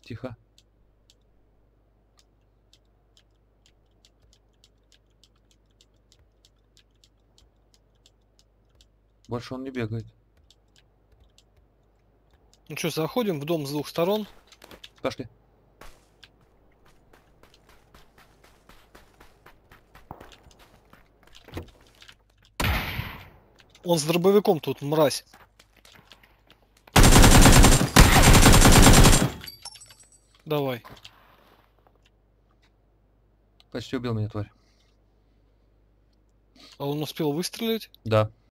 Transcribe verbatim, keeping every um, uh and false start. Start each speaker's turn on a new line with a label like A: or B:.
A: Тихо. Больше он не бегает.
B: Ну что, заходим в дом с двух сторон.
A: Пошли.
B: Он с дробовиком тут, мразь. Давай.
A: Почти убил меня, тварь.
B: А он успел выстрелить?
A: Да.